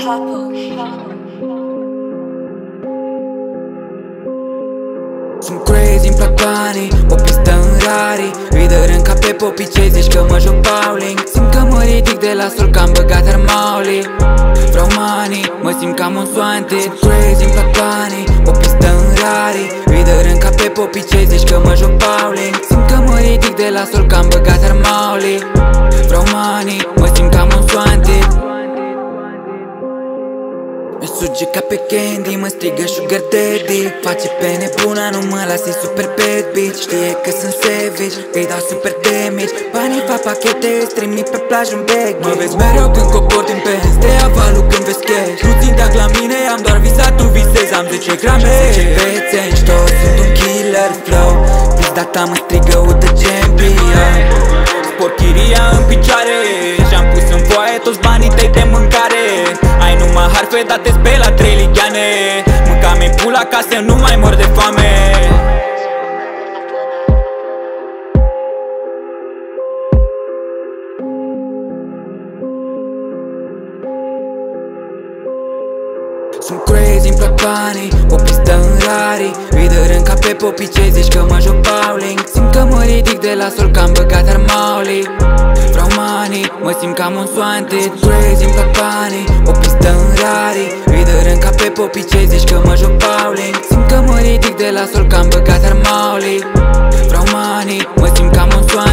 Sunt crazy, îmi plac banii, o pistă în Rari. Îi dărâm ca pe popii ce zici că mă joc bowling. Simt că mă ridic de la sol, că am băgat Armauli. Vreau money, mă simt ca un soante. Sunt crazy, îmi plac banii, o pistă în Rari. Îi dărâm ca pe popii ce zici că mă joc bowling. Simt că mă ridic de la sol, că am băgat Armauli. Vreau money, mă simt ca un soante. Mi suge ca pe candy, mă strigă sugar daddy. Face pe nebuna, nu mă las, e super bad bitch. Știe că sunt savage, îi dau super damage. Banii fac pachete, îți trimit pe plajă în baggage. Mă vezi mereu când cobor din Benz, te ia valul când vezi cash. Nu țin tac la mine, am doar visat, tu visezi. Am 10 grame, 10 bețeni, tot sunt un killer flow. Pizda mă strigă udă champion. Porchiria în picioare, și-am pus în voie toți banii tăi de mâncare. Ai numai harfe date-ți pe la 3 ligheane. Mânca-mi pula ca să nu mai mor de foame. Sunt crazy, îmi plac banii, o pistă în Rari. Îi dărâm ca pe popii ce zici că mă joc bowling. Simt că mă ridic de la sol, că am băgat Armauli. Vreau money, mă simt ca un soante. Sunt crazy, îmi plac banii, o pistă în Rari. Îi dărâm ca pe popii ce zici că mă joc bowling. Simt că mă ridic de la sol, că am băgat Armauli. Vreau money, mă simt ca un soante.